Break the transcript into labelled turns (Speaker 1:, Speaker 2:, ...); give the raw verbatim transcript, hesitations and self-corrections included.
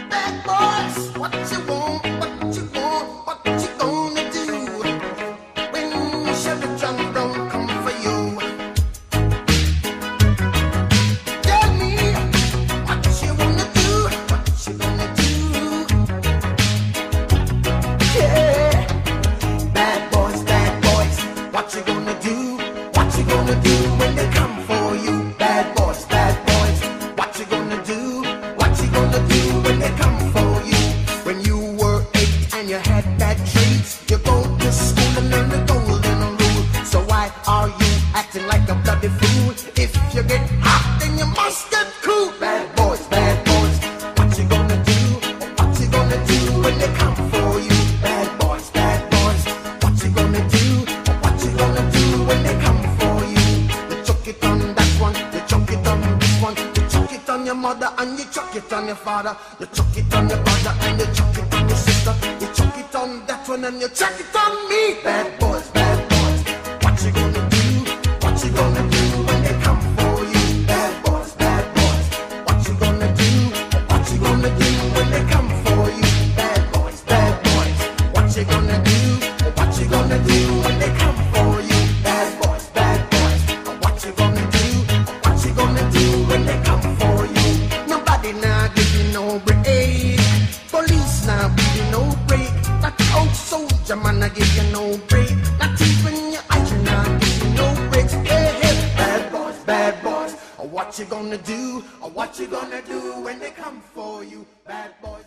Speaker 1: Bad boys, what you want, what you want, what you gonna do when Chevy John Brown come for you? Tell me what you wanna do, what you gonna do? Yeah, bad boys, bad boys, what you gonna do? What you gonna do when they come for you? Bad boys, bad boys, what you gonna do? What you gonna do when they come for you? When you were eight and you had bad traits, you go to school and learn the golden rule. So why are you acting like a bloody fool? If you get hot, then you must get cool. Bad boys, bad boys, what you gonna do? What you gonna do when they come for you? Bad boys, bad boys, what you gonna do? What you gonna do when they come for you? You chuck it on that one, you chuck it on this one, you chuck it on your mother and you chuck it on your father, you chuck it on your brother and you chuck it on your sister, you chuck it on that one and you chuck it on me. Bad boys, bad boys, what you gonna do? What you gonna do when they come for you? Bad boys, bad boys, what you gonna do? What you gonna do when they come for you? Bad boys, bad boys, what you gonna do? What you gonna do when they come for you? Bad boys, bad boys, what you gonna do? What you gonna do when they come for you? Nobody now give you no break. Police now give you no break. That old soldier man I give you no break. Not even your eyes now give you no breaks. Hey, hey, bad boys, bad boys, what you gonna do? What you gonna do when they come for you? Bad boys.